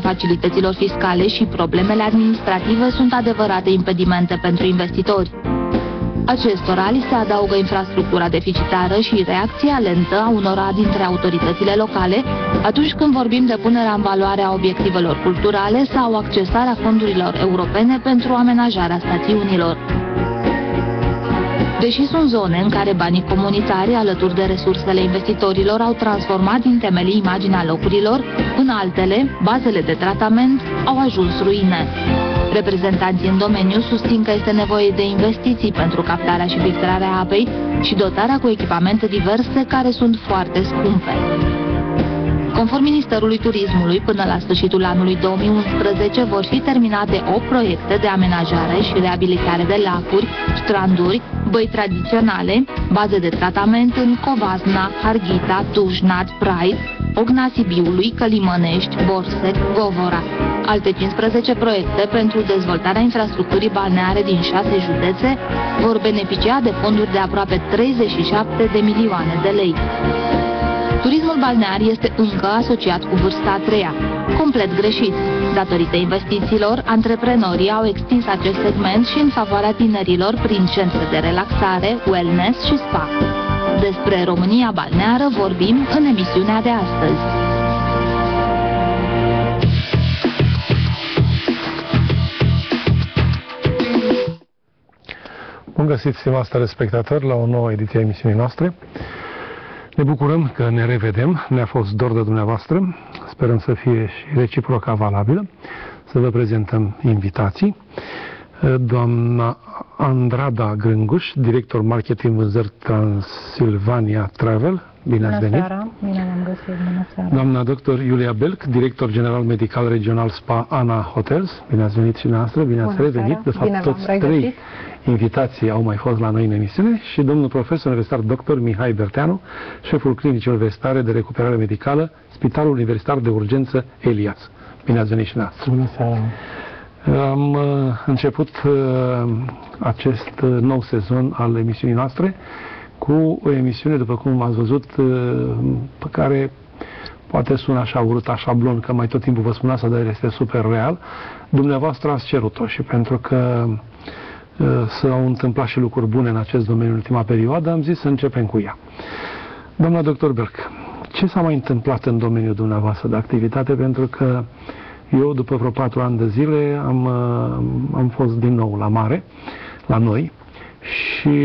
facilităților fiscale și problemele administrative sunt adevărate impedimente pentru investitori. Acestora li se adaugă infrastructura deficitară și reacția lentă a unora dintre autoritățile locale atunci când vorbim de punerea în valoare a obiectivelor culturale sau accesarea fondurilor europene pentru amenajarea stațiunilor. Deși sunt zone în care banii comunitari, alături de resursele investitorilor, au transformat din temelii imaginea locurilor, în altele, bazele de tratament au ajuns ruine. Reprezentanții în domeniu susțin că este nevoie de investiții pentru captarea și filtrarea apei și dotarea cu echipamente diverse care sunt foarte scumpe. Conform Ministerului Turismului, până la sfârșitul anului 2011 vor fi terminate 8 proiecte de amenajare și reabilitare de lacuri, stranduri, băi tradiționale, baze de tratament în Covasna, Harghita, Tușnad, Praid, Ogna Sibiului, Călimănești, Borsec, Govora. Alte 15 proiecte pentru dezvoltarea infrastructurii balneare din 6 județe vor beneficia de fonduri de aproape 37 de milioane de lei. Turismul balnear este încă asociat cu vârsta a treia. Complet greșit. Datorită investițiilor, antreprenorii au extins acest segment și în favoarea tinerilor prin centre de relaxare, wellness și spa. Despre România balneară vorbim în emisiunea de astăzi. Bun găsit, stimați telespectatori, la o nouă ediție a emisiunii noastre. Ne bucurăm că ne revedem, ne-a fost dor de dumneavoastră, sperăm să fie și reciproca valabilă, să vă prezentăm invitații. Doamna Andrada Grânguș, director marketing vânzări Transilvania Travel, bine ați venit. Bună seara, bine ne-am găsit, bună seara. Doamna dr. Iulia Belc, director general medical regional SPA Ana Hotels, bine ați venit și noastră, bine ați revenit. De fapt, toți trei invitații au mai fost la noi în emisiune și domnul profesor universitar dr. Mihai Berteanu, șeful clinicii universitare de recuperare medicală, Spitalul Universitar de Urgență Elias. Bine ați venit și noastră. Bună seara. Am început acest nou sezon al emisiunii noastre cu o emisiune, după cum ați văzut, pe care poate sună așa urât, așa șablon, că mai tot timpul vă spun asta, dar este super real. Dumneavoastră ați cerut-o și pentru că s-au întâmplat și lucruri bune în acest domeniu în ultima perioadă, am zis să începem cu ea. Doamna dr. Belc, ce s-a mai întâmplat în domeniul dumneavoastră de activitate? Pentru că eu, după vreo 4 ani de zile, am fost din nou la mare, la noi, și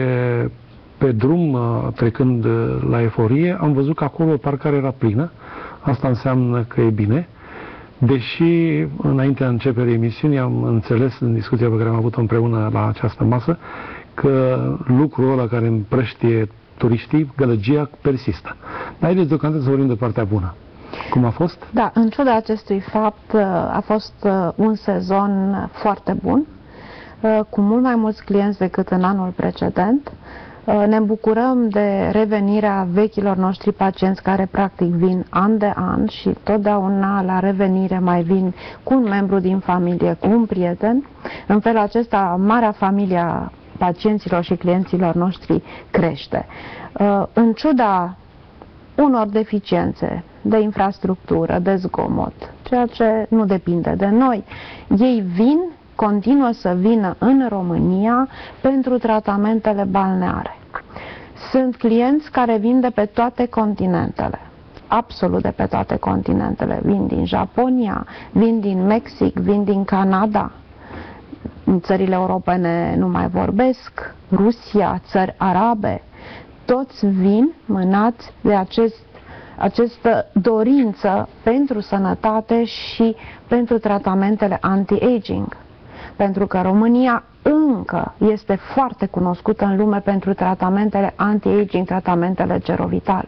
pe drum, trecând la Eforie, am văzut că acolo parcarea era plină. Asta înseamnă că e bine. Deși, înaintea începerii emisiunii, am înțeles în discuția pe care am avut-o împreună la această masă, că lucrul ăla care împrăștie turiștii, gălăgia, persistă. Dar haideți deocamdată să vorbim de partea bună. Cum a fost? Da, în ciuda acestui fapt, a fost un sezon foarte bun, cu mult mai mulți clienți decât în anul precedent. Ne bucurăm de revenirea vechilor noștri pacienți care practic vin an de an și totdeauna la revenire mai vin cu un membru din familie, cu un prieten. În felul acesta, marea familie a pacienților și clienților noștri crește. În ciuda unor deficiențe de infrastructură, de zgomot, ceea ce nu depinde de noi, ei continuă să vină în România pentru tratamentele balneare. Sunt clienți care vin de pe toate continentele, absolut de pe toate continentele. Vin din Japonia, vin din Mexic, vin din Canada, în țările europene nu mai vorbesc, Rusia, țări arabe, toți vin mânați de această dorință pentru sănătate și pentru tratamentele anti-aging. Pentru că România încă este foarte cunoscută în lume pentru tratamentele anti-aging, tratamentele gerovital.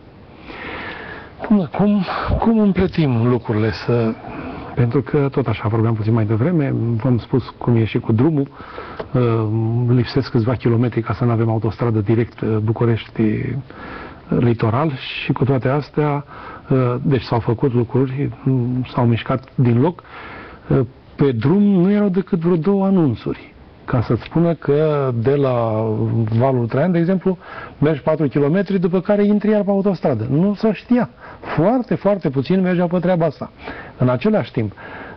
Cum împletim lucrurile pentru că tot așa vorbeam puțin mai devreme, v-am spus cum e și cu drumul, lipsesc câțiva kilometri ca să nu avem autostradă direct București litoral și cu toate astea, deci s-au făcut lucruri, s-au mișcat din loc. Pe drum nu erau decât vreo 2 anunțuri. ca să-ți spună că de la Valul Traian, de exemplu, mergi 4 km, după care intri iar pe autostradă. Nu se știa. Foarte, foarte puțin mergeau pe treaba asta. În același timp,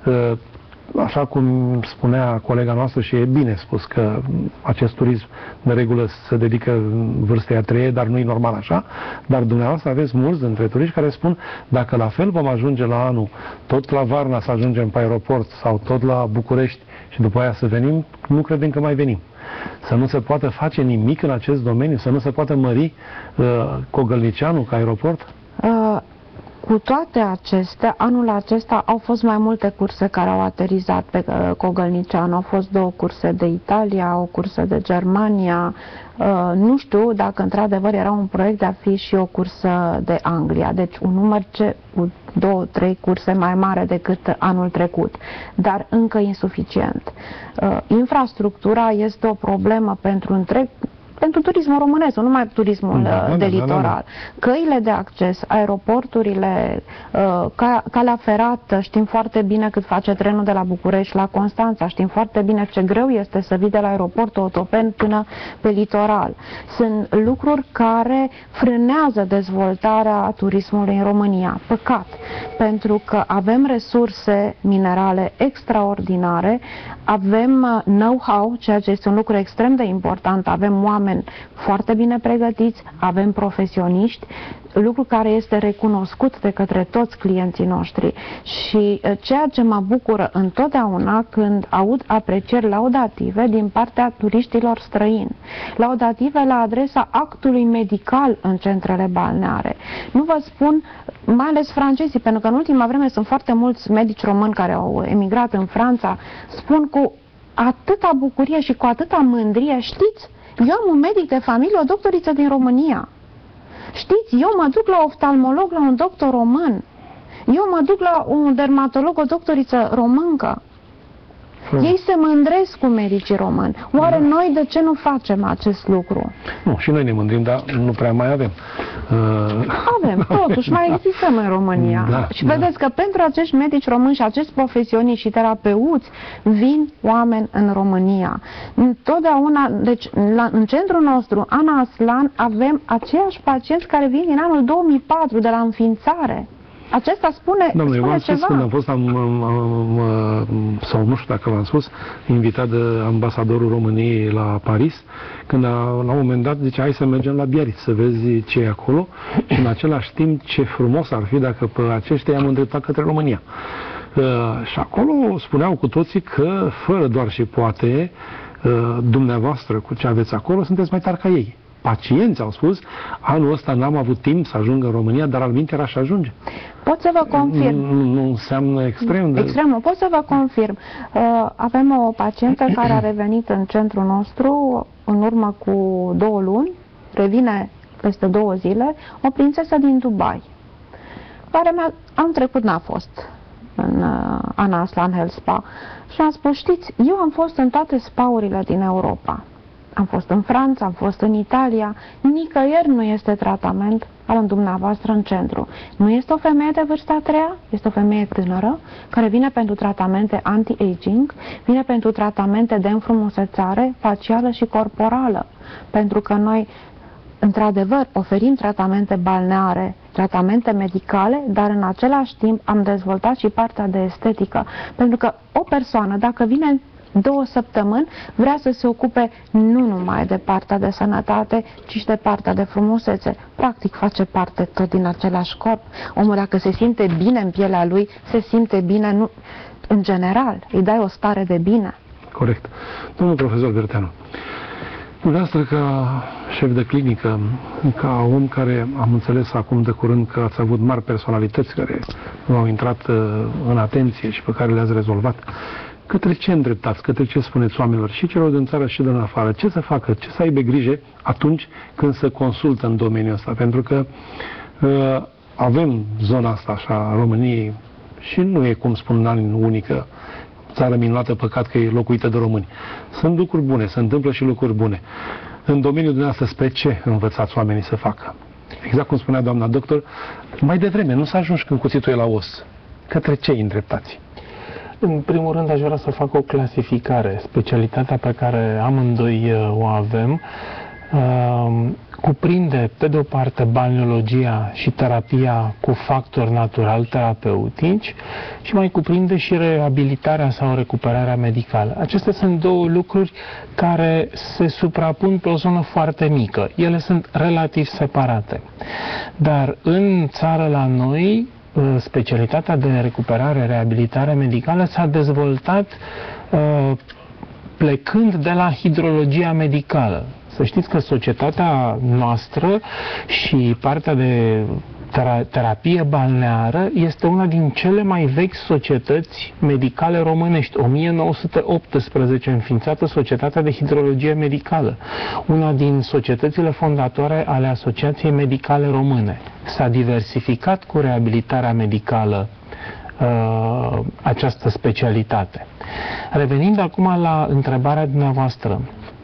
așa cum spunea colega noastră și e bine spus că acest turism de regulă se dedică vârstei a treie, dar nu e normal așa, dar dumneavoastră aveți mulți dintre turiști care spun dacă la fel vom ajunge la anul, tot la Varna să ajungem pe aeroport sau tot la București și după aia să venim, nu credem că mai venim. Să nu se poată face nimic în acest domeniu, să nu se poată mări Cogălnicianu ca aeroport? Cu toate acestea, anul acesta au fost mai multe curse care au aterizat pe Cogălnicianu. Au fost 2 curse de Italia, o cursă de Germania. Nu știu dacă într-adevăr era un proiect de a fi și o cursă de Anglia. Deci un număr cu 2-3 curse mai mare decât anul trecut, dar încă insuficient. Infrastructura este o problemă pentru turismul românesc, nu numai turismul de litoral. Căile de acces, aeroporturile, calea ferată, știm foarte bine cât face trenul de la București la Constanța, știm foarte bine ce greu este să vii de la aeroportul Otopeni până pe litoral. Sunt lucruri care frânează dezvoltarea turismului în România. Păcat, pentru că avem resurse minerale extraordinare, avem know-how, ceea ce este un lucru extrem de important, avem oameni foarte bine pregătiți, avem profesioniști, lucru care este recunoscut de către toți clienții noștri și ceea ce mă bucură întotdeauna când aud aprecieri laudative din partea turiștilor străini, laudative la adresa actului medical în centrele balneare. Nu vă spun, mai ales francezii, pentru că în ultima vreme sunt foarte mulți medici români care au emigrat în Franța, spun cu atâta bucurie și cu atâta mândrie, știți, eu am un medic de familie, o doctoriță din România. Știți, eu mă duc la oftalmolog, la un doctor român. Eu mă duc la un dermatolog, o doctoriță româncă. Ei se mândresc cu medicii români. Oare noi de ce nu facem acest lucru? Nu, și noi ne mândrim, dar nu prea mai avem. Avem, totuși, mai existăm în România. Da, și vedeți că pentru acești medici români și acești profesioniști și terapeuți vin oameni în România. Întotdeauna, deci, în centrul nostru, Ana Aslan, avem aceiași pacienți care vin din anul 2004, de la înființare. Acesta spune, Domnule, spune v-am spus ceva. când am fost, sau nu știu dacă v-am spus, invitat de ambasadorul României la Paris, când la un moment dat zice, hai să mergem la Biarritz, să vezi ce e acolo și în același timp ce frumos ar fi dacă pe aceștia am îndreptat către România. Și acolo spuneau cu toții că, fără doar și poate, dumneavoastră cu ce aveți acolo, sunteți mai tari ca ei. Pacienți au spus, anul ăsta n-am avut timp să ajung în România, dar alminteri aș ajunge. Pot să vă confirm. Nu înseamnă extrem de... Extrem, nu. Pot să vă confirm. Avem o pacientă care a revenit în centrul nostru în urmă cu 2 luni, revine peste 2 zile, o prințesă din Dubai, care am trecut n-a fost în Ana Aslan Health Spa și am spus, știți, eu am fost în toate spaurile din Europa. Am fost în Franța, am fost în Italia, nicăieri nu este tratament al dumneavoastră în centru. Nu este o femeie de vârsta a treia, este o femeie tânără care vine pentru tratamente anti-aging, vine pentru tratamente de înfrumusețare facială și corporală. Pentru că noi, într-adevăr, oferim tratamente balneare, tratamente medicale, dar în același timp am dezvoltat și partea de estetică. Pentru că o persoană, dacă vine 2 săptămâni, vrea să se ocupe nu numai de partea de sănătate, ci și de partea de frumusețe. Practic face parte tot din același corp. Omul, dacă se simte bine în pielea lui, se simte bine în general. Îi dai o stare de bine. Corect. Domnul profesor Berteanu, dumneavoastră ca șef de clinică, ca om care am înțeles acum de curând că ați avut mari personalități care au intrat în atenție și pe care le-ați rezolvat, către ce îndreptați, către ce spuneți oamenilor și celor din țară și din afară, ce să facă, ce să aibă grijă atunci când se consultă în domeniul ăsta, pentru că avem zona asta așa a României și nu e, cum spun ani unică, țară minunată, păcat că e locuită de români. Sunt lucruri bune, se întâmplă și lucruri bune. În domeniul dumneavoastră, spre ce învățați oamenii să facă? Exact cum spunea doamna doctor, mai devreme, nu s-a ajuns când cuțitul e la os. Către ce îi îndreptați? În primul rând aș vrea să fac o clasificare. Specialitatea pe care amândoi o avem cuprinde, pe de o parte, balneologia și terapia cu factori natural terapeutici și mai cuprinde și reabilitarea sau recuperarea medicală. Acestea sunt două lucruri care se suprapun pe o zonă foarte mică. Ele sunt relativ separate. Dar în țară la noi, specialitatea de recuperare, reabilitare medicală s-a dezvoltat plecând de la hidrologia medicală. Să știți că societatea noastră și partea de terapie balneară este una din cele mai vechi societăți medicale românești. 1918 înființată Societatea de Hidrologie Medicală, una din societățile fondatoare ale Asociației Medicale Române. S-a diversificat cu reabilitarea medicală această specialitate. Revenind acum la întrebarea dumneavoastră,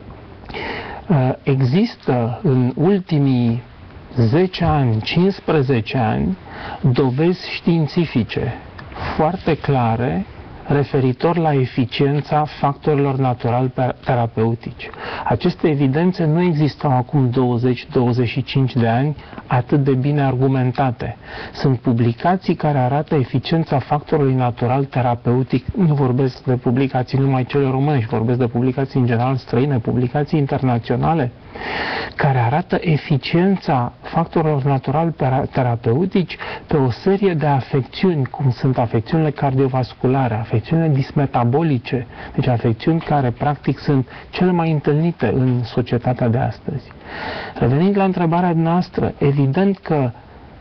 există în ultimii 10 ani, 15 ani, dovezi științifice foarte clare referitor la eficiența factorilor natural terapeutici. Aceste evidențe nu existau acum 20-25 de ani atât de bine argumentate. Sunt publicații care arată eficiența factorului natural terapeutic. Nu vorbesc de publicații numai cele românești, vorbesc de publicații în general străine, publicații internaționale, care arată eficiența factorilor natural terapeutici pe o serie de afecțiuni, cum sunt afecțiunile cardiovasculare, afecțiunile dismetabolice, deci afecțiuni care practic sunt cele mai întâlnite în societatea de astăzi. Revenind la întrebarea noastră, evident că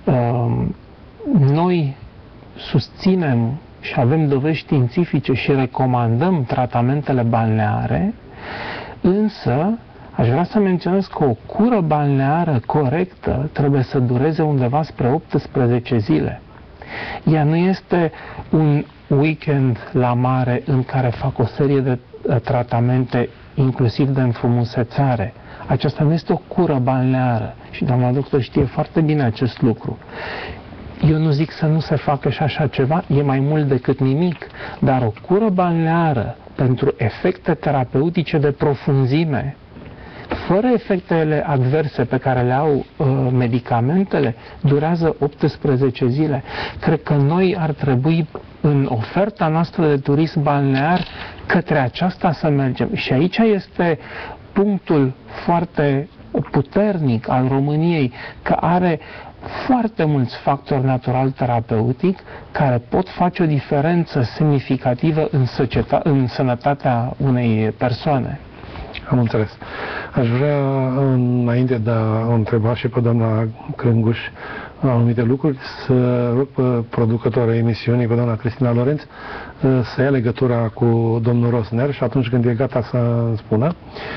noi susținem și avem dovezi științifice și recomandăm tratamentele balneare, însă aș vrea să menționez că o cură balneară corectă trebuie să dureze undeva spre 18 zile. Ea nu este un weekend la mare în care fac o serie de tratamente, inclusiv de înfrumusețare. Aceasta nu este o cură balneară și doamna doctor știe foarte bine acest lucru. Eu nu zic să nu se facă și așa ceva, e mai mult decât nimic, dar o cură balneară pentru efecte terapeutice de profunzime, fără efectele adverse pe care le au medicamentele, durează 18 zile. Cred că noi ar trebui, în oferta noastră de turism balnear, către aceasta să mergem. Și aici este punctul foarte puternic al României, că are foarte mulți factori natural terapeutic care pot face o diferență semnificativă în sănătatea unei persoane. Am înțeles. Aș vrea, înainte de a o întreba și pe doamna Crânguș anumite lucruri, să rog pe producătoarea emisiunii, pe doamna Cristina Lorenț, să ia legătura cu domnul Rosner și atunci când e gata să spună.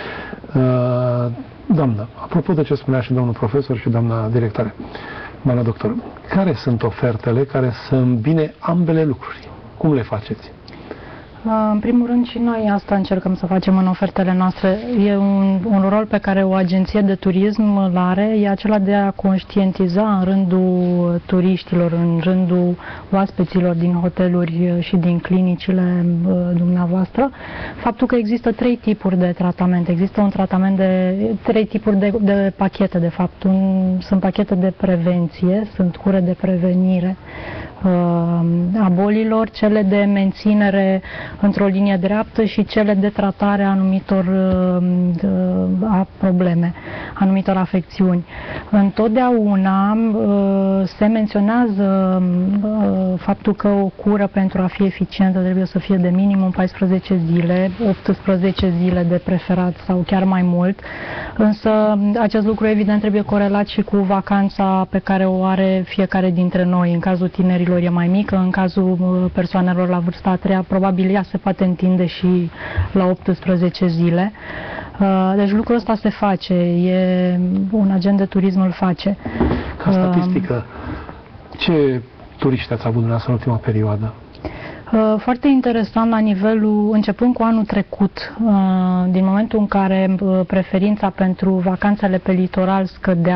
Doamnă, apropo de ce spunea și domnul profesor și doamna directoare, doamna doctor, care sunt ofertele care să îmbine ambele lucruri? Cum le faceți? În primul rând și noi asta încercăm să facem în ofertele noastre. E un rol pe care o agenție de turism îl are, e acela de a conștientiza în rândul turiștilor, în rândul oaspeților din hoteluri și din clinicile dumneavoastră, faptul că există 3 tipuri de tratament. Există un tratament de 3 tipuri de pachete, de fapt. Sunt pachete de prevenție, sunt cure de prevenire a bolilor, cele de menținere într-o linie dreaptă și cele de tratare a anumitor probleme, anumitor afecțiuni. Întotdeauna se menționează faptul că o cură pentru a fi eficientă trebuie să fie de minimum 14 zile, 18 zile de preferat sau chiar mai mult, însă acest lucru evident trebuie corelat și cu vacanța pe care o are fiecare dintre noi. În cazul tinerilor e mai mică, în cazul persoanelor la vârsta a treia probabil ea se poate întinde și la 18 zile. Deci lucrul ăsta se face, e un agent de turism îl face. Ca statistică, ce turiști ați avut dumneavoastră în ultima perioadă? Foarte interesant la nivelul, începând cu anul trecut, din momentul în care preferința pentru vacanțele pe litoral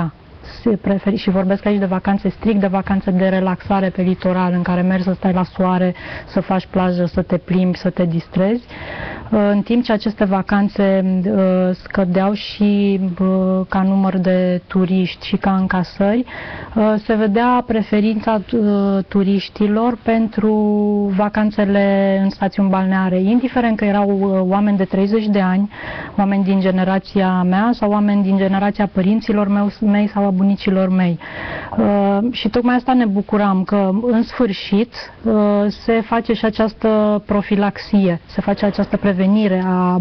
și vorbesc aici de vacanțe strict, de vacanțe de relaxare pe litoral, în care mergi să stai la soare, să faci plajă, să te plimbi, să te distrezi, în timp ce aceste vacanțe scădeau și ca număr de turiști și ca încasări, se vedea preferința turiștilor pentru vacanțele în stațiuni balneare, indiferent că erau oameni de 30 de ani, oameni din generația mea sau oameni din generația părinților mei sau a bunicilor mei. Și tocmai asta ne bucuram, că în sfârșit se face și această profilaxie, se face această prevenire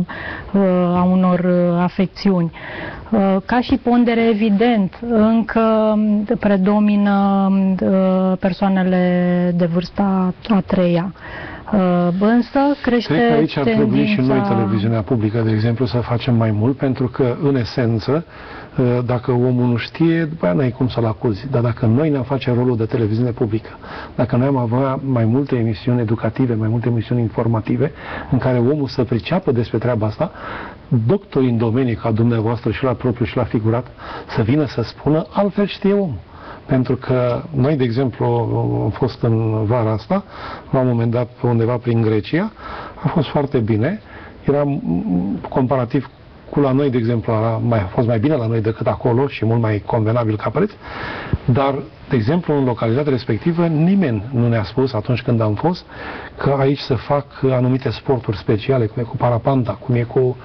a unor afecțiuni. Ca și pondere, evident, încă predomină persoanele de vârsta a treia. Însă crește Cred că aici ar trebui tendința... și noi, televiziunea publică, de exemplu, să facem mai mult, pentru că, în esență, dacă omul nu știe, după aia n-ai cum să-l acuzi. Dar dacă noi ne-am face rolul de televiziune publică, dacă noi am avea mai multe emisiuni educative, mai multe emisiuni informative, în care omul să priceapă despre treaba asta, doctorii în domenii ca dumneavoastră și la propriu și la figurat, să vină să spună, altfel știe omul. Pentru că noi, de exemplu, am fost în vara asta, la un moment dat undeva prin Grecia, a fost foarte bine, era comparativ cu la noi, de exemplu, a fost mai bine la noi decât acolo și mult mai convenabil ca preț, dar, de exemplu, în localitatea respectivă, nimeni nu ne-a spus atunci când am fost că aici se fac anumite sporturi speciale, cum e cu parapanta, cum e cu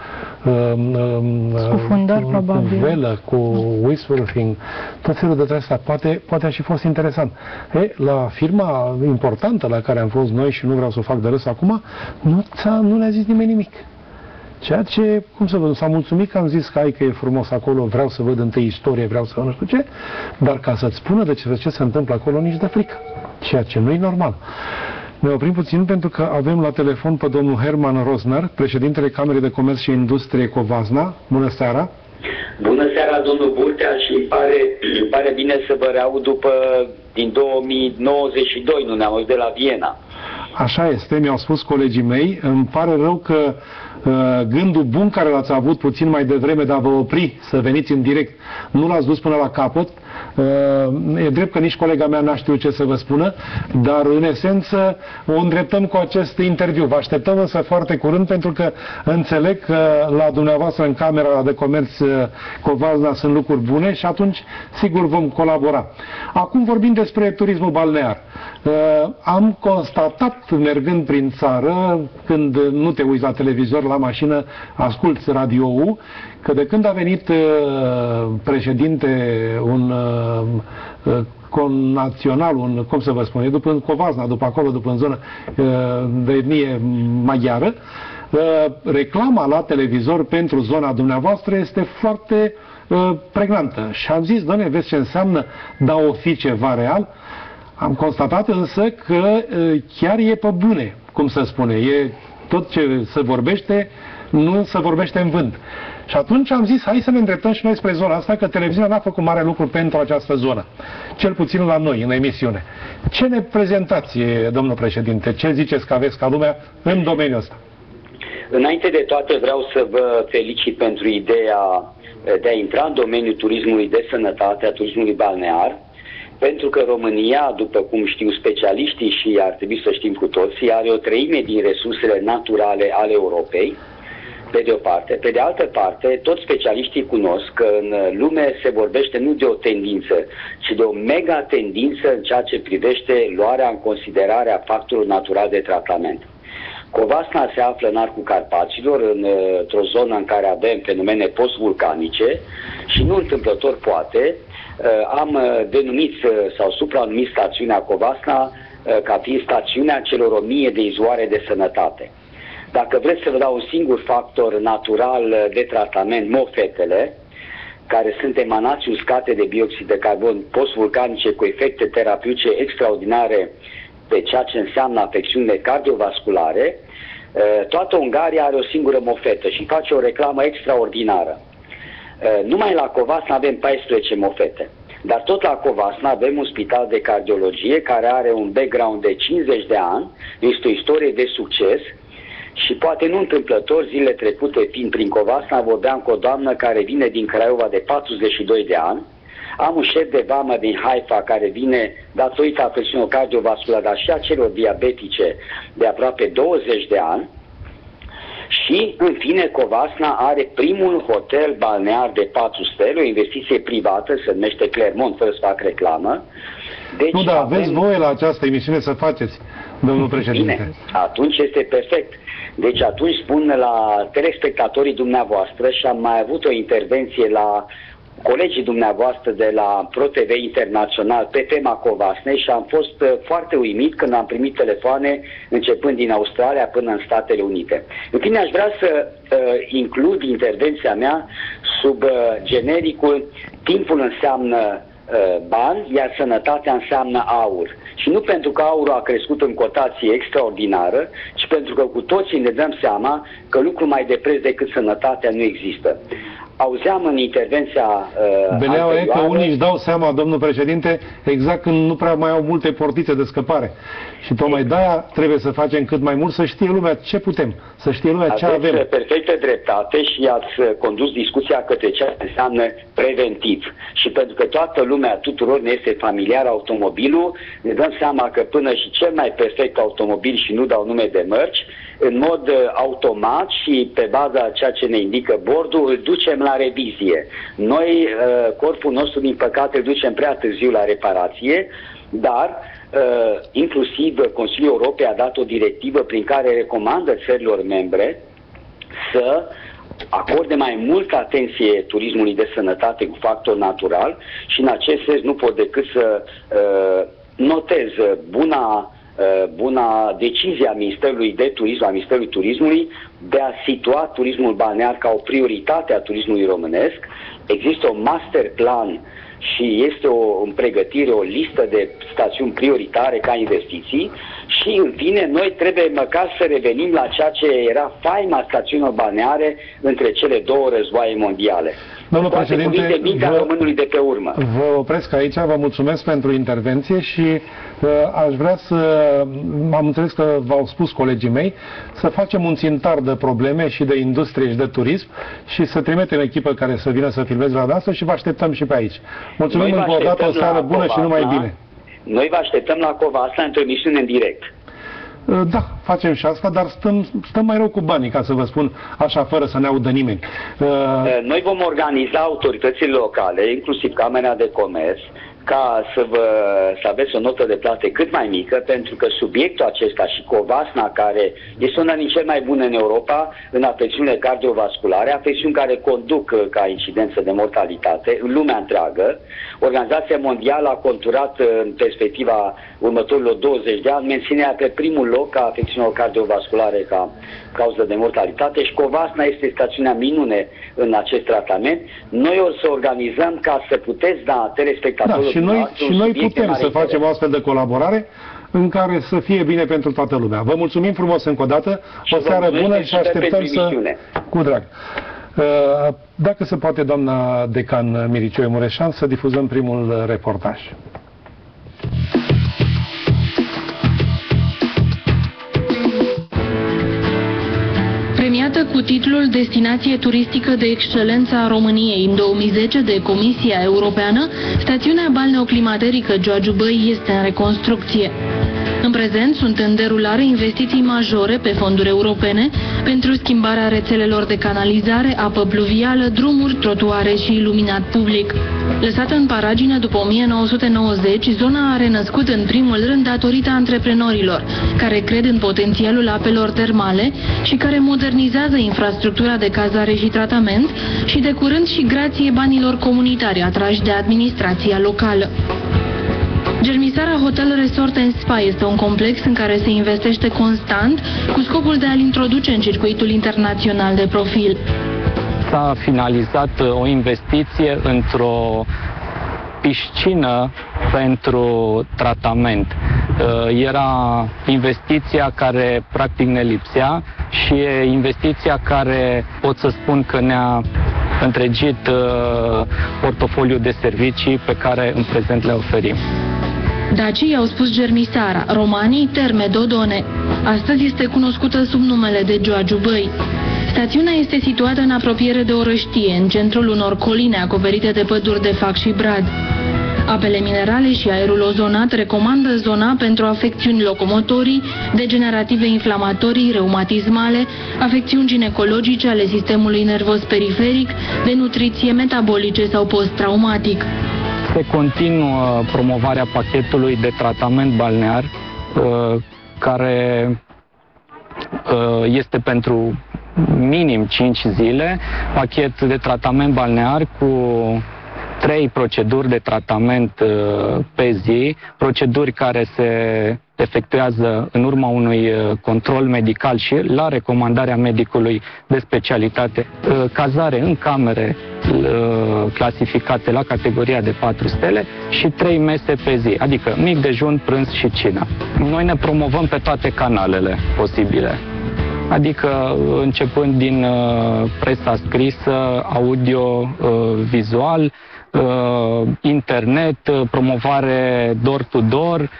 scufundări, probabil, cu velă, cu windsurfing, tot felul de astea. Poate a și fost interesant. La firma importantă la care am fost noi, și nu vreau să o fac de râs acum, nu ne-a zis nimeni nimic. Ceea ce, cum să văd, s-a mulțumit că am zis că ai că e frumos acolo, vreau să văd întâi istorie, vreau să văd nu știu ce, dar ca să-ți spună de ce se întâmplă acolo, nici de frică. Ceea ce nu e normal. Ne oprim puțin pentru că avem la telefon pe domnul Herman Rosner, președintele Camerei de Comerț și Industrie Covasna. Bună seara! Bună seara, domnul Burtea, și pare bine să vă reaud din 2092, nu ne-am auzit de la Viena. Așa este, mi-au spus colegii mei. Îmi pare rău că gândul bun care l-ați avut puțin mai devreme de a vă opri să veniți în direct, nu l-ați dus până la capăt. E drept că nici colega mea n-a știut ce să vă spună, dar în esență o îndreptăm cu acest interviu. Vă așteptăm însă foarte curând, pentru că înțeleg că la dumneavoastră în Camera de Comerț Covasna sunt lucruri bune și atunci sigur vom colabora. Acum vorbim despre turismul balnear. Am constatat, mergând prin țară, când nu te uiți la televizor, la mașină, asculți radio-ul, că de când a venit președinte, un connațional, cum să vă spun, după Covasna, după acolo, după în zonă de etnie maghiară, reclama la televizor pentru zona dumneavoastră este foarte pregnantă. Și am zis, doamne, vezi ce înseamnă, da o fi ceva real. Am constatat însă că chiar e pe bune, cum să spune, e tot ce se vorbește, nu se vorbește în vânt. Și atunci am zis, hai să ne îndreptăm și noi spre zona asta, că televiziunea n-a făcut mare lucru pentru această zonă, cel puțin la noi, în emisiune. Ce ne prezentați, domnul președinte? Ce ziceți că aveți ca lumea în domeniul ăsta? Înainte de toate vreau să vă felicit pentru ideea de a intra în domeniul turismului de sănătate, a turismului balnear, pentru că România, după cum știu specialiștii și ar trebui să știm cu toții, are o treime din resursele naturale ale Europei, pe de o parte. Pe de altă parte, toți specialiștii cunosc că în lume se vorbește nu de o tendință, ci de o mega tendință în ceea ce privește luarea în considerare a factorului natural de tratament. Covasna se află în Arcul Carpaților, într-o zonă în care avem fenomene post-vulcanice și nu întâmplător poate, am denumit sau supranumit stațiunea Covasna ca fiind stațiunea celor 1000 de izvoare de sănătate. Dacă vreți să vă dau un singur factor natural de tratament, mofetele, care sunt emanații uscate de bioxid de carbon post-vulcanice cu efecte terapeutice extraordinare pe ceea ce înseamnă afecțiunile cardiovasculare, toată Ungaria are o singură mofetă și face o reclamă extraordinară. Numai la Covasna avem 14 mofete, dar tot la Covasna avem un spital de cardiologie care are un background de 50 de ani, este o istorie de succes și poate nu întâmplător, zilele trecute fiind prin Covasna, vorbeam cu o doamnă care vine din Craiova de 42 de ani, Am un șef de vamă din Haifa care vine datorită afecțiunilor cardiovasculare, dar și a celor diabetice de aproape 20 de ani. Și, în fine, Covasna are primul hotel balnear de 4 stele, o investiție privată, se numește Clermont, fără să fac reclamă. Deci, nu, dar aveți voie la această emisiune să faceți, domnul președinte. Bine, atunci este perfect. Deci atunci spun la telespectatorii dumneavoastră, și am mai avut o intervenție la colegii dumneavoastră de la ProTV Internațional pe tema Covasnei și am fost foarte uimit când am primit telefoane începând din Australia până în Statele Unite. În fine, aș vrea să includ intervenția mea sub genericul timpul înseamnă bani, iar sănătatea înseamnă aur. Și nu pentru că aurul a crescut în cotație extraordinară, ci pentru că cu toții ne dăm seama că lucru mai de preț decât sănătatea nu există. Auzeam în intervenția Beleaua e că unii își dau seama, domnul președinte, exact când nu prea mai au multe portițe de scăpare. Și tocmai de-aia trebuie să facem cât mai mult, să știe lumea ce putem, să știe lumea ce avem. Aveți perfectă dreptate și ați condus discuția către ce înseamnă preventiv. Și pentru că toată lumea, tuturor ne este familiar automobilul, ne dăm seama că până și cel mai perfect automobil, și nu dau nume de mărci, în mod automat și pe baza a ceea ce ne indică bordul, îl ducem la revizie. Noi, corpul nostru, din păcate, îl ducem prea târziu la reparație, dar inclusiv Consiliul Europei a dat o directivă prin care recomandă țărilor membre să acorde mai multă atenție turismului de sănătate cu factor natural și în acest sens nu pot decât să notez buna decizie a Ministerului de Turism, a Ministerului Turismului, de a situa turismul balnear ca o prioritate a turismului românesc. Există un master plan și este în pregătire o listă de stațiuni prioritare ca investiții și, în fine, noi trebuie măcar să revenim la ceea ce era faima stațiunilor balneare între cele două războaie mondiale. Domnul președinte, românului de pe urmă. Vă opresc aici, vă mulțumesc pentru intervenție și aș vrea să, am înțeles că v-au spus colegii mei, să facem un țintar de probleme și de industrie și de turism și să trimitem echipă care să vină să filmeze la noastră și vă așteptăm și pe aici. Mulțumim încă o dată, o seară bună și numai bine. Noi vă așteptăm la Covasna într-o emisiune în direct. Da, facem și asta, dar stăm mai rău cu banii, ca să vă spun așa, fără să ne audă nimeni. Noi vom organiza autoritățile locale, inclusiv Camera de Comerț, ca să aveți o notă de plată cât mai mică, pentru că subiectul acesta și Covasna, care este una din cele mai bune în Europa în afecțiunile cardiovasculare, afecțiuni care conduc ca incidență de mortalitate în lumea întreagă. Organizația Mondială a conturat în perspectiva următorilor 20 de ani menținerea pe primul loc a afecțiunilor cardiovasculare ca cauză de mortalitate și Covasna este stațiunea minune în acest tratament. Noi o să organizăm ca să puteți da telespectatorilor. Da, și noi putem să facem o astfel de colaborare în care să fie bine pentru toată lumea. Vă mulțumim frumos încă o dată, o seară bună și așteptăm să... Cu drag. Dacă se poate, doamna decan Miricioe Mureșan, să difuzăm primul reportaj. Premiată cu titlul Destinație turistică de excelență a României în 2010 de Comisia Europeană, stațiunea balneoclimaterică Joagiu Băi este în reconstrucție. În prezent sunt în derulare investiții majore pe fonduri europene pentru schimbarea rețelelor de canalizare, apă pluvială, drumuri, trotuare și iluminat public. Lăsată în paragină după 1990, zona a renăscut în primul rând datorită antreprenorilor, care cred în potențialul apelor termale și care modernizează infrastructura de cazare și tratament și de curând și grație banilor comunitari atrași de administrația locală. Germisara Hotel Resort & Spa este un complex în care se investește constant cu scopul de a-l introduce în circuitul internațional de profil. S-a finalizat o investiție într-o piscină pentru tratament. Era investiția care practic ne lipsea și e investiția care pot să spun că ne-a întregit portofoliul de servicii pe care în prezent le oferim. Dacii au spus Germisara, romanii Terme Dodone. Astăzi este cunoscută sub numele de Joagiu Băi. Stațiunea este situată în apropiere de Orăștie, în centrul unor coline acoperite de păduri de fac și brad. Apele minerale și aerul ozonat recomandă zona pentru afecțiuni locomotorii, degenerative inflamatorii, reumatismale, afecțiuni ginecologice ale sistemului nervos periferic, de nutriție, metabolice sau post-traumatic. Se continuă promovarea pachetului de tratament balnear, care este pentru minim 5 zile, pachet de tratament balnear cu 3 proceduri de tratament pe zi, proceduri care se efectuează în urma unui control medical și la recomandarea medicului de specialitate, cazare în camere clasificate la categoria de 4 stele și 3 mese pe zi, adică mic dejun, prânz și cină. Noi ne promovăm pe toate canalele posibile, adică începând din presa scrisă, audio, vizual, internet, promovare door-to-door,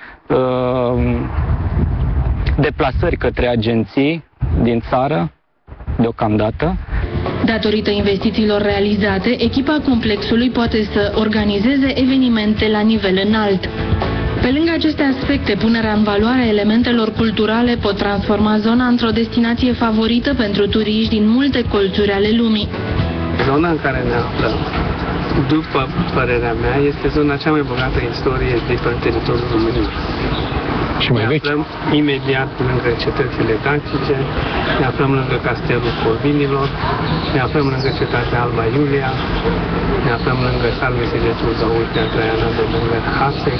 deplasări către agenții din țară, deocamdată. Datorită investițiilor realizate, echipa complexului poate să organizeze evenimente la nivel înalt. Pe lângă aceste aspecte, punerea în valoare a elementelor culturale pot transforma zona într-o destinație favorită pentru turiști din multe colțuri ale lumii. Zona în care ne aflăm, după părerea mea, este zona cea mai bogată în istorie de pe teritoriul României. Și mai vechi. Ne aflăm imediat lângă cetățile dacice, ne aflăm lângă Castelul Corvinilor, ne aflăm lângă cetatea Alba Iulia, ne aflăm lângă Salvesii de Tulzaultea Traiana de lângă Hasec,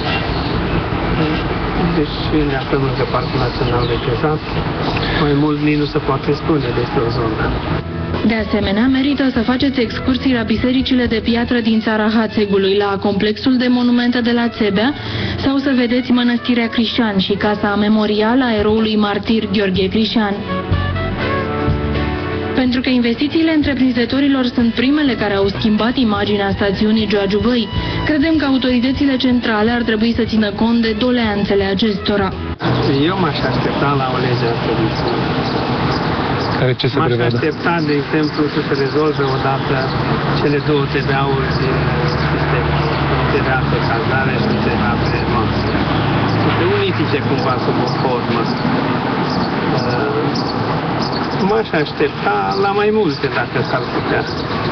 deci ne aflăm lângă Parcul Național de Chezat. Mai mult nici nu se poate spune despre o zonă. De asemenea, merită să faceți excursii la bisericile de piatră din țara Hațegului, la complexul de monumente de la Țebea sau să vedeți Mănăstirea Crișan și Casa Memorială a eroului martir Gheorghe Crișan. Pentru că investițiile întreprinzătorilor sunt primele care au schimbat imaginea stațiunii Joagiuvăi, credem că autoritățile centrale ar trebui să țină cont de doleanțele acestora. Eu m-aș aștepta la o lege a serviciului. M-aș aștepta, de exemplu, să se rezolve odată cele 2 TVA-uri din sistem. TVA pe cazare și TVA pe masă. Să se unifice cumva sub o formă. M-aș aștepta la mai multe dacă s-ar putea.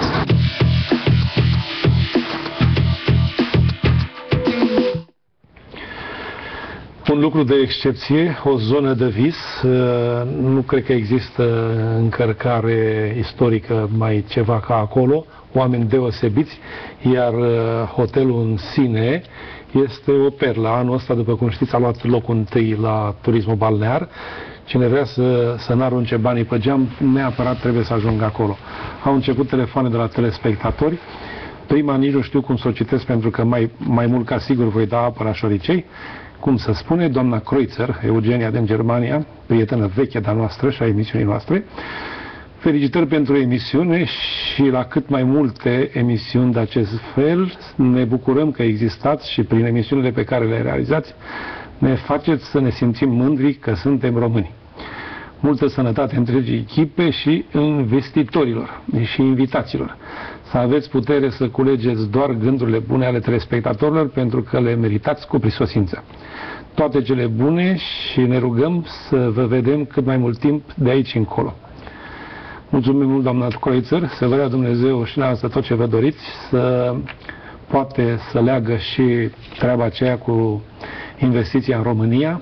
Un lucru de excepție, o zonă de vis, nu cred că există încărcare istorică mai ceva ca acolo, oameni deosebiți, iar hotelul în sine este o perlă. Anul ăsta, după cum știți, a luat locul întâi la turismul balnear. Cine vrea să n-arunce banii pe geam, neapărat trebuie să ajungă acolo. Au început telefoane de la telespectatori. Prima nici nu știu cum să o citesc, pentru că mai mult ca sigur voi da apă la șoricei. Cum se spune, doamna Kreutzer, Eugenia din Germania, prietenă veche de-a noastră și a emisiunii noastre, felicitări pentru emisiune și la cât mai multe emisiuni de acest fel. Ne bucurăm că existați și prin emisiunile pe care le realizați ne faceți să ne simțim mândri că suntem români. Multă sănătate întregii echipe și investitorilor și invitaților. Să aveți putere să culegeți doar gândurile bune ale telespectatorilor, pentru că le meritați cu prisosință. Toate cele bune și ne rugăm să vă vedem cât mai mult timp de aici încolo. Mulțumim mult, doamna Kreutzer, să vă dea Dumnezeu și noastră tot ce vă doriți, să poate să leagă și treaba aceea cu investiția în România.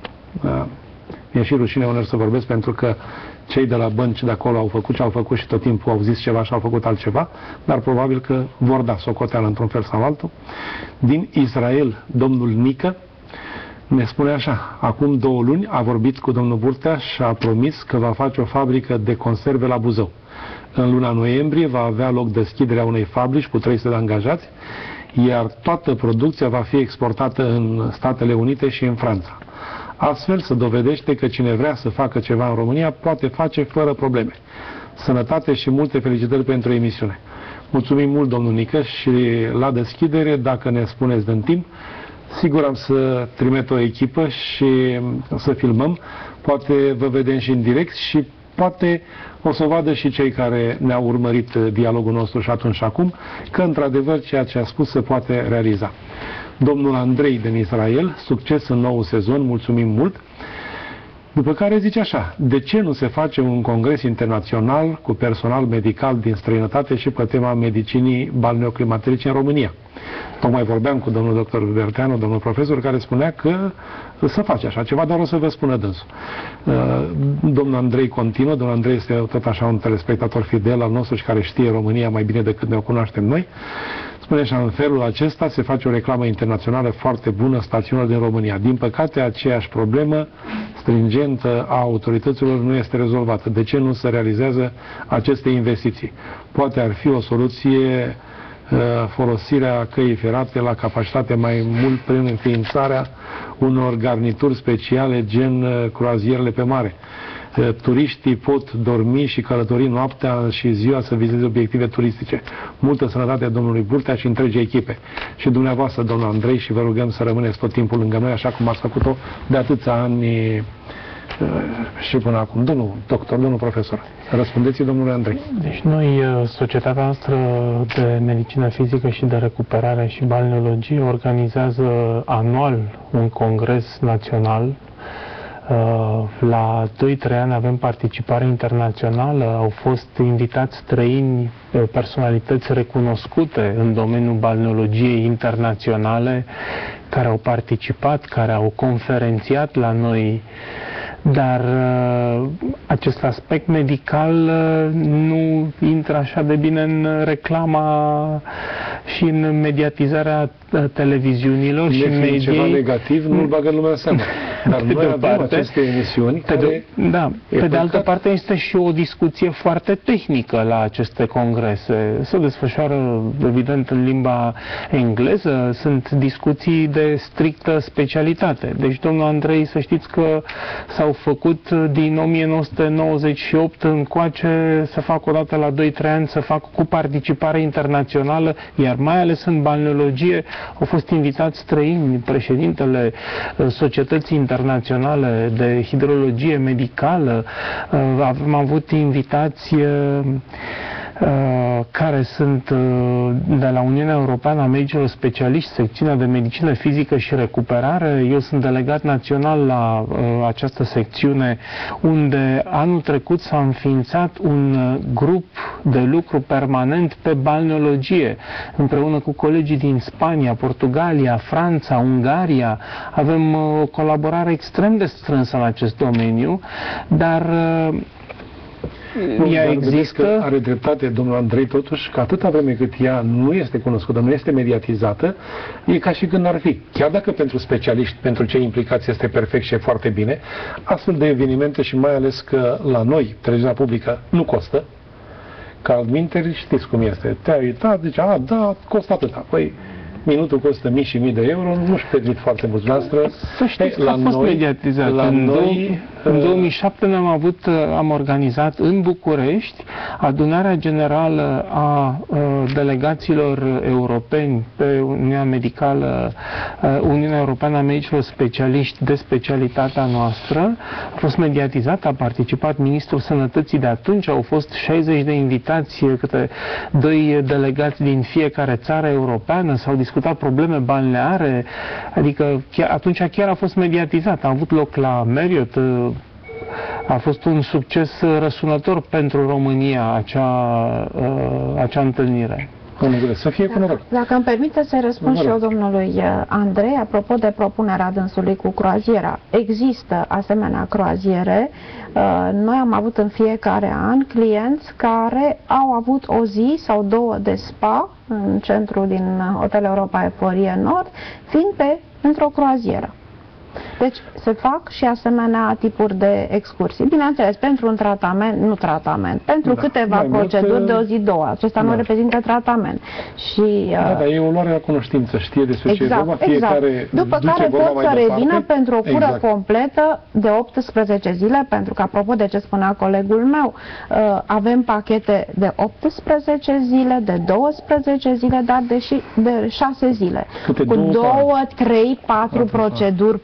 Mi-e și rușine uneori să vorbesc, pentru că cei de la bănci de acolo au făcut ce au făcut și tot timpul au zis ceva și au făcut altceva, dar probabil că vor da socoteală într-un fel sau altul. Din Israel, domnul Nică ne spune așa: acum 2 luni a vorbit cu domnul Burtea și a promis că va face o fabrică de conserve la Buzău. În luna noiembrie va avea loc deschiderea unei fabrici cu 300 de angajați, iar toată producția va fi exportată în Statele Unite și în Franța. Astfel se dovedește că cine vrea să facă ceva în România poate face fără probleme. Sănătate și multe felicitări pentru emisiune. Mulțumim mult, domnul Nică, și la deschidere, dacă ne spuneți din timp, sigur am să trimit o echipă și să filmăm. Poate vă vedem și în direct și poate o să vadă și cei care ne-au urmărit dialogul nostru și atunci și acum, că într-adevăr ceea ce a spus se poate realiza. Domnul Andrei din Israel, succes în nou sezon, mulțumim mult. După care zice așa: de ce nu se face un congres internațional cu personal medical din străinătate și pe tema medicinii balneoclimaterice în România? Tocmai vorbeam cu domnul doctor Berteanu, domnul profesor, care spunea că să face așa ceva, dar o să vă spună dânsul. Domnul Andrei continuă, domnul Andrei este tot așa un telespectator fidel al nostru și care știe România mai bine decât ne o cunoaștem noi. Spune așa: în felul acesta se face o reclamă internațională foarte bună stațiunilor din România. Din păcate, aceeași problemă stringentă a autorităților nu este rezolvată. De ce nu se realizează aceste investiții? Poate ar fi o soluție folosirea căii ferate la capacitate mai mult prin înființarea unor garnituri speciale gen croazierele pe mare. Turiștii pot dormi și călători noaptea și ziua să viziteze obiective turistice. Multă sănătate domnului Burtea și întregi echipe. Și dumneavoastră, domnul Andrei, și vă rugăm să rămâneți tot timpul lângă noi, așa cum ați făcut-o de atâția ani și până acum. Domnul doctor, domnul profesor, răspundeți domnului Andrei. Deci noi, societatea noastră de medicină fizică și de recuperare și balneologie, organizează anual un congres național. La 2-3 ani avem participare internațională, au fost invitați străini, personalități recunoscute în domeniul balneologiei internaționale, care au participat, care au conferențiat la noi, dar acest aspect medical nu intră așa de bine în reclama și în mediatizarea televiziunilor și mediei. Ceva negativ, nu-l bagă lumea în seamă. Dar noi avem aceste emisiuni care... Pe de altă parte este și o discuție foarte tehnică la aceste congrese. Se desfășoară, evident, în limba engleză, sunt discuții de strictă specialitate. Deci, domnul Andrei, să știți că s-au făcut din 1998 încoace, să fac o dată la 2-3 ani, să fac cu participare internațională, iar mai ales în balneologie au fost invitați străini, președintele Societății Internaționale de Hidrologie Medicală, am avut invitați care sunt de la Uniunea Europeană a Medicilor Specialiști, secțiunea de medicină fizică și recuperare. Eu sunt delegat național la această secțiune, unde anul trecut s-a înființat un grup de lucru permanent pe balneologie, împreună cu colegii din Spania, Portugalia, Franța, Ungaria. Avem o colaborare extrem de strânsă în acest domeniu, dar ea există. Are dreptate domnul Andrei, totuși, că atâta vreme cât ea nu este cunoscută, nu este mediatizată, e ca și când ar fi. Chiar dacă pentru specialiști, pentru cei implicați este perfect și e foarte bine, astfel de evenimente, și mai ales că la noi, televiziunea publică, nu costă, ca altminteri, știți cum este. Te-ai uitat, zice, da, costă atâta. Păi, minutul costă mii și mii de euro, nu-și permit foarte mulți noastră. Să știți că a fost mediatizat. În 2007 am organizat în București adunarea generală a delegaților europeni pe Uniunea Medicală, Uniunea Europeană a Medicilor Specialiști de specialitatea noastră. A fost mediatizat, a participat Ministrul Sănătății de atunci, au fost 60 de invitați, câte 2 delegați din fiecare țară europeană, s-au discutat probleme balneare, adică atunci chiar a fost mediatizat. A avut loc la Marriott, a fost un succes răsunător pentru România acea întâlnire. Să fie cu noroc. Dacă îmi permite să răspund și eu domnului Andrei, apropo de propunerea dânsului cu croaziera. Există asemenea croaziere. Noi am avut în fiecare an clienți care au avut o zi sau 2 de spa în centru din Hotel Europa Eforie Nord, fiind într-o croazieră. Deci se fac și asemenea tipuri de excursii. Bineînțeles, pentru un tratament, pentru câteva proceduri de o zi, 2. Acesta nu reprezintă tratament. Și, dar e o luare la cunoștință, știe despre ce e vorba, fiecare după care pot să revină pentru o cură completă de 18 zile, pentru că, apropo de ce spunea colegul meu, avem pachete de 18 zile, de 12 zile, dar de 6 zile. Cu 2, 3, 4 proceduri pe zi.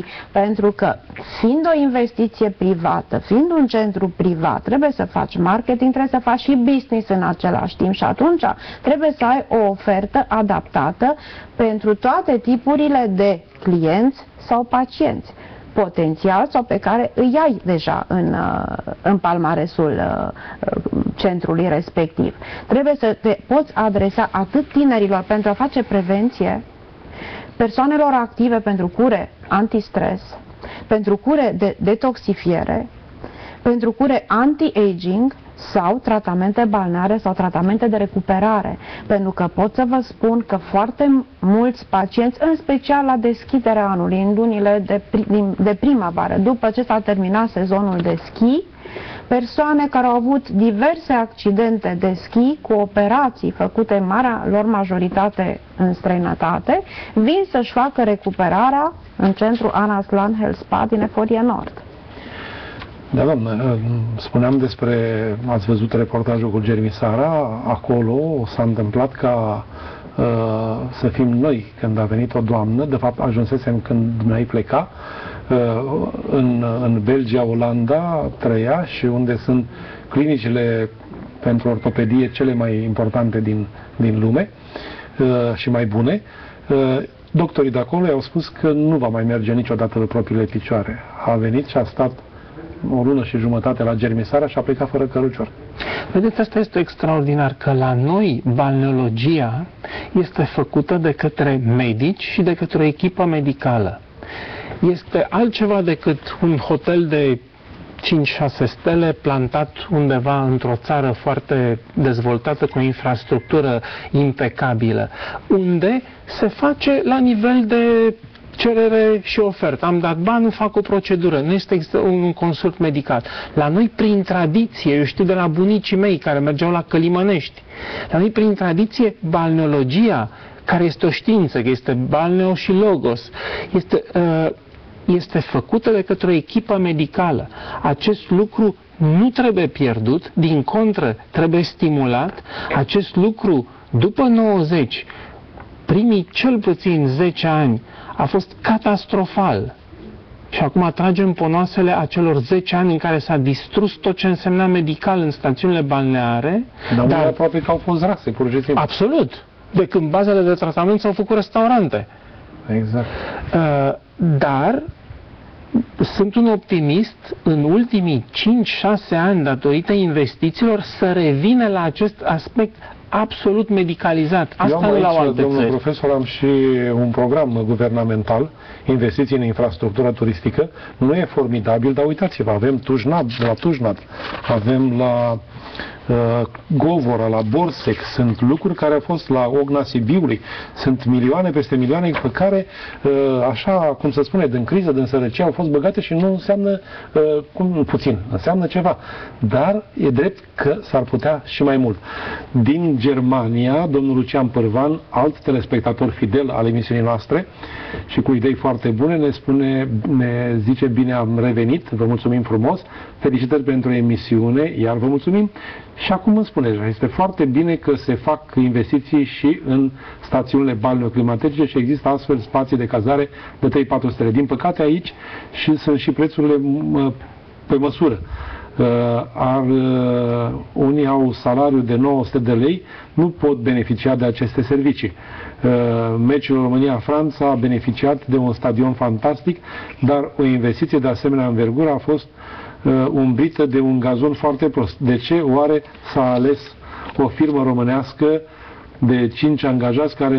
României, pentru că fiind o investiție privată, fiind un centru privat, trebuie să faci marketing, trebuie să faci și business în același timp și atunci trebuie să ai o ofertă adaptată pentru toate tipurile de clienți sau pacienți potențial sau pe care îi ai deja în palmaresul centrului respectiv. Trebuie să te poți adresa atât tinerilor pentru a face prevenție, persoanelor active pentru cure antistres, pentru cure de detoxifiere, pentru cure anti-aging sau tratamente balneare sau tratamente de recuperare. Pentru că pot să vă spun că foarte mulți pacienți, în special la deschiderea anului, în lunile de primăvară, după ce s-a terminat sezonul de schi, persoane care au avut diverse accidente de schi cu operații făcute în marea lor majoritate în străinătate, vin să-și facă recuperarea în centrul Anna Aslan Health Spa din Eforie Nord. Da, doamnă, spuneam despre, ați văzut reportajul cu Germisara, acolo s-a întâmplat ca să fim noi când a venit o doamnă, de fapt ajunsesem când dumneavoastră pleca, în Belgia, Olanda, trăia și unde sunt clinicile pentru ortopedie cele mai importante din lume și mai bune. Doctorii de acolo i-au spus că nu va mai merge niciodată pe propriile picioare. A venit și a stat o lună și jumătate la Germisara și a plecat fără cărucior. Vedeți, asta este extraordinar, că la noi balneologia este făcută de către medici și de către o echipă medicală. Este altceva decât un hotel de 5-6 stele plantat undeva într-o țară foarte dezvoltată cu o infrastructură impecabilă, unde se face la nivel de cerere și ofertă. Am dat bani, fac o procedură. Nu este un consult medical. La noi, prin tradiție, eu știu de la bunicii mei care mergeau la Călimănești, la noi, prin tradiție, balneologia, care este o știință, că este balneo și logos, este făcută de către o echipă medicală. Acest lucru nu trebuie pierdut, din contră, trebuie stimulat. Acest lucru, după 90, primii cel puțin 10 ani, a fost catastrofal. Și acum tragem ponoasele acelor 10 ani în care s-a distrus tot ce însemna medical în stațiunile balneare. Dar aproape că au fost rase, pur și simplu. Absolut. De când bazele de tratament s-au făcut restaurante. Exact. Dar sunt un optimist, în ultimii 5-6 ani, datorită investițiilor, să revină la acest aspect absolut medicalizat. Asta nu la alte țări. Domnul profesor, am și un program guvernamental, investiții în infrastructură turistică. Nu e formidabil, dar uitați-vă, avem Tujnad, la Tujnad, avem la Govora, la Borsec, sunt lucruri care au fost la Ogna Sibiului, sunt milioane peste milioane pe care, așa cum se spune, din criză, din sărăcie, au fost băgate și nu înseamnă puțin, înseamnă ceva. Dar e drept că s-ar putea și mai mult. Din Germania, domnul Lucian Pârvan, alt telespectator fidel al emisiunii noastre și cu idei foarte bune, ne zice: bine am revenit, vă mulțumim frumos, felicitări pentru emisiune, iar vă mulțumim. Și acum îmi spuneți, este foarte bine că se fac investiții și în stațiunile balneoclimaterice și există astfel spații de cazare de 3-4 stele. Din păcate aici sunt și prețurile pe măsură. Unii au salariu de 900 de lei, nu pot beneficia de aceste servicii. Meciul România-Franța a beneficiat de un stadion fantastic, dar o investiție de asemenea învergură a fost umbrită de un gazon foarte prost. De ce oare s-a ales o firmă românească de 5 angajați care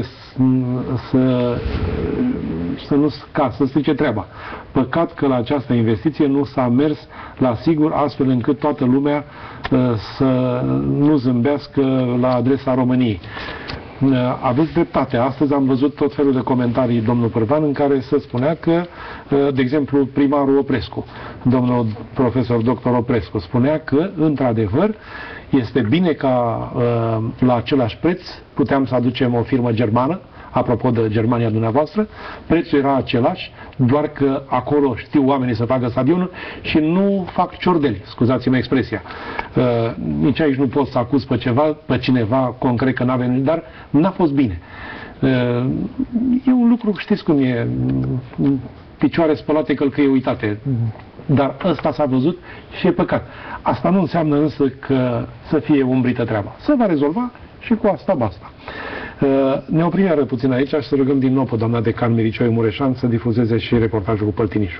să strice treaba? Păcat că la această investiție nu s-a mers la sigur, astfel încât toată lumea să nu zâmbească la adresa României. Aveți dreptate. Astăzi am văzut tot felul de comentarii, domnul Pârvan, în care se spunea că, de exemplu, primarul Oprescu, domnul profesor dr. Oprescu, spunea că, într-adevăr, este bine ca la același preț puteam să aducem o firmă germană, apropo de Germania dumneavoastră, prețul era același, doar că acolo știu oamenii să facă stadionul și nu fac ciordeli, scuzați-mă expresia. Nici aici nu pot să acuz pe cineva concret că n-a venit, dar n-a fost bine. E un lucru, știți cum e, picioare spălate, călcâie uitate. Dar ăsta s-a văzut și e păcat. Asta nu înseamnă însă că să fie umbrită treaba. Se va rezolva și cu asta basta. Ne oprim iară puțin aici și să rugăm din nou pe doamna decan Miricioe Mureșan să difuzeze și reportajul cu Păltinișul.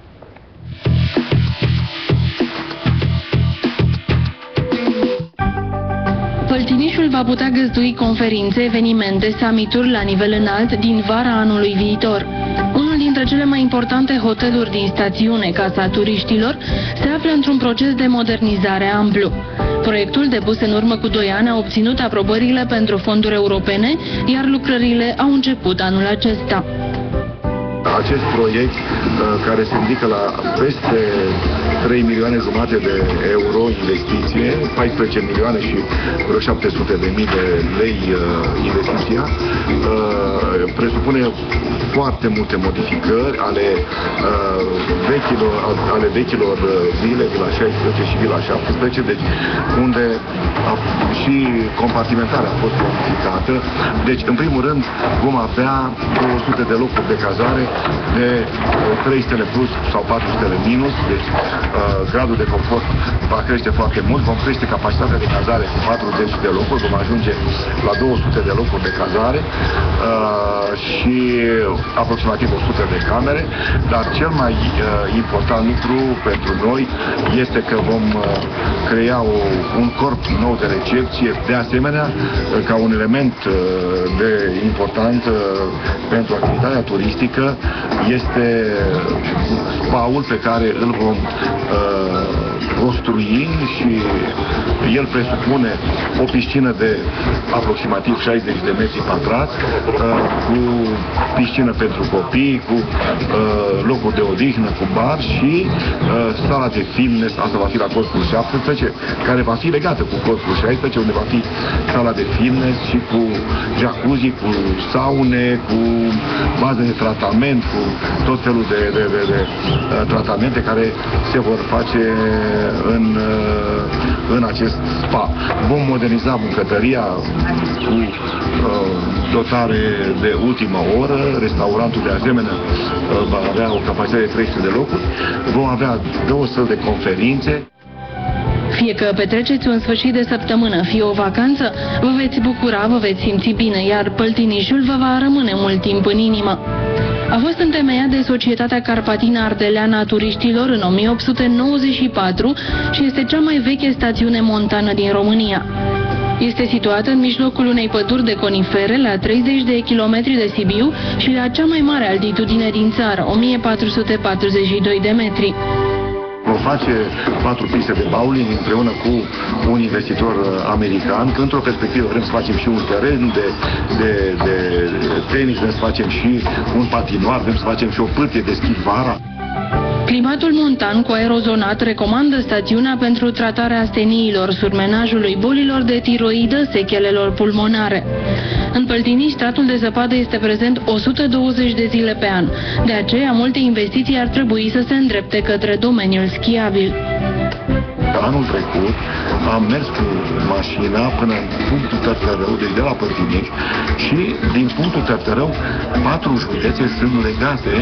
Păltinișul va putea găzdui conferințe, evenimente, summituri la nivel înalt din vara anului viitor. Unul dintre cele mai importante hoteluri din stațiune, Casa Turiștilor, se află într-un proces de modernizare amplu. Proiectul, depus în urmă cu 2 ani, a obținut aprobările pentru fonduri europene, iar lucrările au început anul acesta. Acest proiect, care se ridică la peste 3 milioane jumate de euro investiție, 14 milioane și vreo 700 de mii de lei investiția, presupune foarte multe modificări ale vechilor vile, Vila 16 și Vila 17, deci unde și compartimentarea a fost modificată. Deci, în primul rând, vom avea 200 de locuri de cazare de 3 stele plus sau 4 stele minus, deci gradul de confort va crește foarte mult, vom crește capacitatea de cazare cu 40 de locuri, vom ajunge la 200 de locuri de cazare și aproximativ 100 de camere, dar cel mai important lucru pentru noi este că vom crea un corp nou de recepție, de asemenea, ca un element de important pentru activitatea turistică este spa-ul pe care îl vom construi și el presupune o piscină de aproximativ 60 de metri pătrați, cu piscină pentru copii, cu locuri de odihnă, cu bar și sala de fitness, asta va fi la corpul 17, care va fi legată cu corpul 16, unde va fi sala de fitness și cu jacuzzi, cu saune, cu bază de tratament, cu tot felul de tratamente care se vor face în acest spa. Vom moderniza bucătăria cu dotare de ultimă oră, restaurantul de asemenea va avea o capacitate de 300 de locuri, vom avea 2 săli de conferințe. Fie că petreceți un sfârșit de săptămână, fie o vacanță, vă veți bucura, vă veți simți bine, iar Păltinișul vă va rămâne mult timp în inimă. A fost întemeiat de Societatea Carpatina Ardeleană a Turiștilor în 1894 și este cea mai veche stațiune montană din România. Este situată în mijlocul unei păduri de conifere, la 30 de kilometri de Sibiu și la cea mai mare altitudine din țară, 1442 de metri. Vom face 4 piste de bowling împreună cu un investitor american. Într-o perspectivă vrem să facem și un teren de tenis, vrem să facem și un patinoar, vrem să facem și o pârtie de schi vara. Climatul montan cu aerozonat recomandă stațiunea pentru tratarea asteniilor, surmenajului, bolilor de tiroidă, sechelelor pulmonare. În Păltiniș, stratul de zăpadă este prezent 120 de zile pe an. De aceea, multe investiții ar trebui să se îndrepte către domeniul schiabil. Anul trecut am mers cu mașina până în punctul Tărtărău, deci de la Păltiniș, și din punctul Tărtărău 4 județe sunt legate,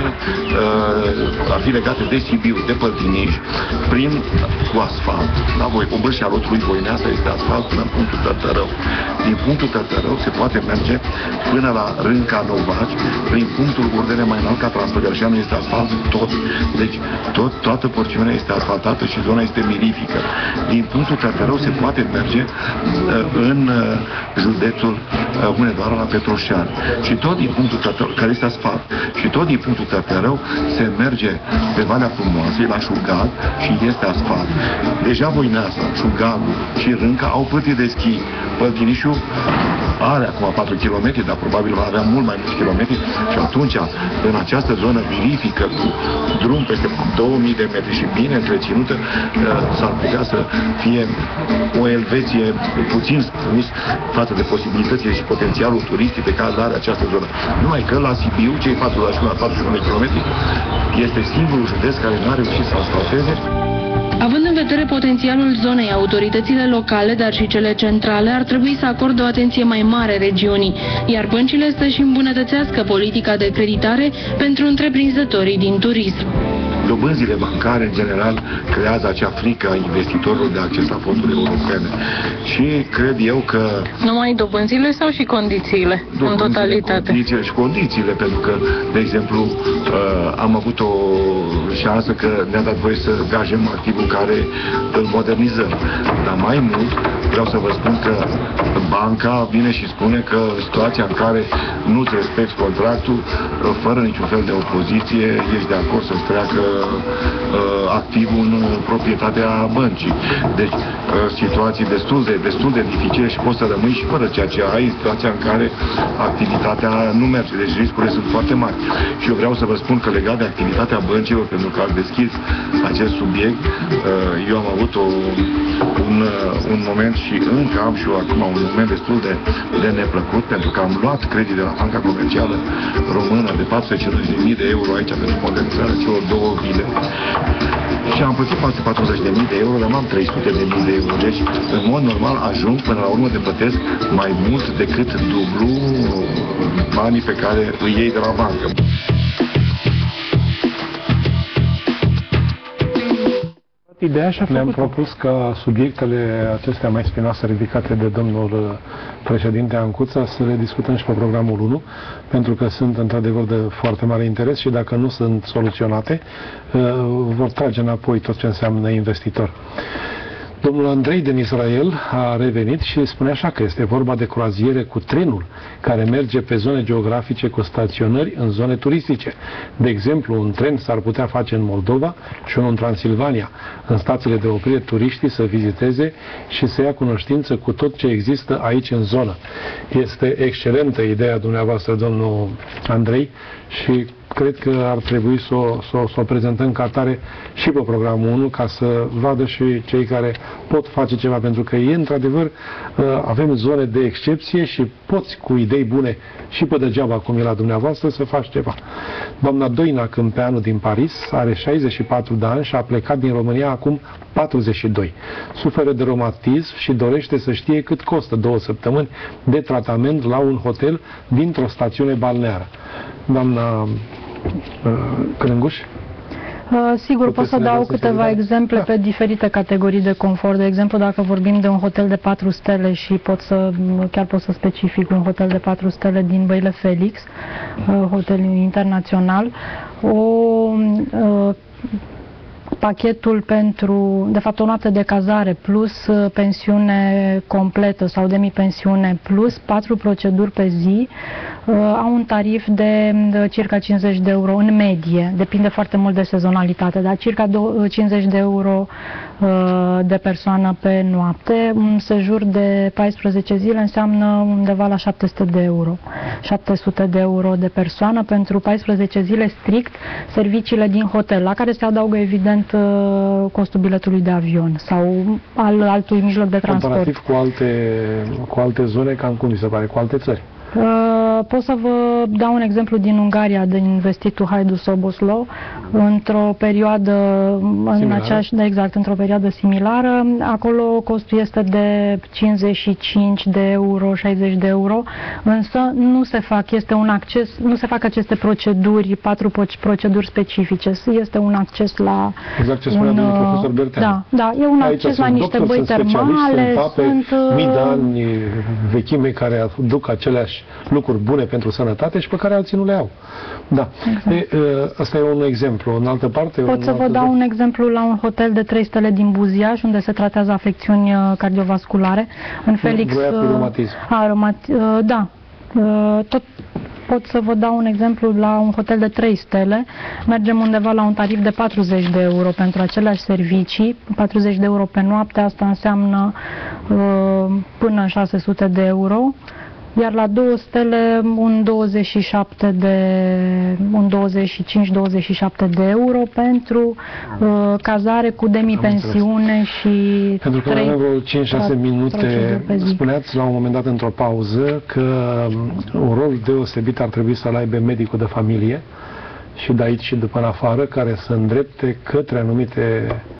ar fi legate de Sibiu, de Păltiniș, cu asfalt. Da, Obârșia Rotului Voineasa este asfalt până în punctul Tărtărău. Din punctul Tărtărău se poate merge până la Rânca Novaci, prin punctul Urdene mai înalt ca Transfăgărșeanu este asfalt tot. Deci toată porțiunea este asfaltată și zona este mirifică. Din punctul Tărtărău se poate merge în județul Hunedoara la Petroșani. Și tot din punctul Tărtărău, care este asfalt, și tot din punctul Tărtărău se merge pe Valea Frumoasei la Șugat și este asfalt. Deja Voineasa, Șugatul și Rânca au pârtii de schi. Păltinișul are acum 4 km, dar probabil va avea mult mai mulți kilometri și atunci, în această zonă mirifică, cu drum peste 2000 de metri și bine întreținută, s-ar putea să fie o elveție, puțin spus, față de posibilitățile și potențialul turistic pe care are această zonă. Numai că la Sibiu, cei 41 km, este singurul județ care nu a reușit să asfalteze. Având în vedere potențialul zonei, autoritățile locale, dar și cele centrale, ar trebui să acorde o atenție mai mare regiunii, iar băncile să-și îmbunătățească politica de creditare pentru întreprinzătorii din turism. Dobânzile bancare, în general, creează acea frică a investitorilor de acces la fonduri europene. Și cred eu că... Numai dobânzile sau și condițiile, în totalitate? Condițiile, pentru că, de exemplu, am avut o șansă că ne-a dat voie să gajăm activul care îl modernizăm. Dar mai mult, vreau să vă spun că banca vine și spune că în situația în care nu-ți respecti contractul, fără niciun fel de opoziție, ești de acord să-ți treacă activul în proprietatea băncii. Deci, situații destul de dificile și poți să rămâi și fără ceea ce ai, situația în care activitatea nu merge. Deci riscurile sunt foarte mari. Și eu vreau să vă spun că legat de activitatea băncilor, pentru că ați deschis acest subiect, eu am avut un moment și încă am și eu acum un moment destul de neplăcut, pentru că am luat credit de la Banca Comercială Română de 450.000 de euro aici pentru modernizarea celor două vile. Și am plătit 440.000 de euro, dar am 300.000 de euro. Deci, în mod normal, ajung până la urmă de plătesc mai mult decât dublu banii pe care îi iei de la bancă. Ne-am propus ca subiectele acestea mai spinoase ridicate de domnul președinte Ancuța să le discutăm și pe programul 1, pentru că sunt într-adevăr de foarte mare interes și dacă nu sunt soluționate, vor trage înapoi tot ce înseamnă investitor. Domnul Andrei din Israel a revenit și spune așa că este vorba de croaziere cu trenul care merge pe zone geografice cu staționări în zone turistice. De exemplu, un tren s-ar putea face în Moldova și unul în Transilvania, în stațiile de oprire turiștii să viziteze și să ia cunoștință cu tot ce există aici în zonă. Este excelentă ideea dumneavoastră, domnul Andrei, și cred că ar trebui să o prezentăm ca atare și pe programul 1, ca să vadă și cei care pot face ceva, pentru că e, într-adevăr, avem zone de excepție și poți, cu idei bune și pe degeaba, cum e la dumneavoastră, să faci ceva. Doamna Doina Câmpeanu din Paris are 64 de ani și a plecat din România acum 42. Suferă de reumatism și dorește să știe cât costă 2 săptămâni de tratament la un hotel dintr-o stațiune balneară. Doamna Crânguș? Sigur, pot să dau câteva exemple pe diferite categorii de confort. De exemplu, dacă vorbim de un hotel de 4 stele și chiar pot să specific un hotel de 4 stele din Băile Felix, hotel internațional, pachetul pentru, de fapt, o noapte de cazare plus pensiune completă sau demi-pensiune plus 4 proceduri pe zi au un tarif de circa 50 de euro în medie. Depinde foarte mult de sezonalitate, dar circa 50 de euro de persoană pe noapte. Un sejur de 14 zile înseamnă undeva la 700 de euro. 700 de euro de persoană pentru 14 zile strict serviciile din hotel, la care se adaugă evident costul biletului de avion sau al altui mijloc de transport. Comparativ cu alte zone, cam cum vi se pare, cu alte țări? Pot să vă dau un exemplu din Ungaria, din investitul Hajdú-Szoboszló, într-o perioadă într-o perioadă similară. Acolo costul este de 55 de euro, 60 de euro, însă nu se fac aceste proceduri, 4 proceduri specifice. Este un acces la exact ce spunea domnul profesor Berteanu. Da, e un acces la niște băi termale, sunt mii de ani vechime care aduc aceleași lucruri bune pentru sănătate și pe care alții nu le au. Da. Exact. Asta e un exemplu. În altă parte... Pot să vă dau un exemplu la un hotel de 3 stele din Buziaș, unde se tratează afecțiuni cardiovasculare. În Felix... Da. Tot pot să vă dau un exemplu la un hotel de 3 stele. Mergem undeva la un tarif de 40 de euro pentru aceleași servicii. 40 de euro pe noapte, asta înseamnă până 600 de euro. Iar la 2 stele un 25-27 de euro pentru cazare cu demi-pensiune și... Pentru că avem vreo 5-6 minute, spuneați la un moment dat într-o pauză că un rol deosebit ar trebui să-l aibă medicul de familie și de aici și de până afară, care să îndrepte către anumite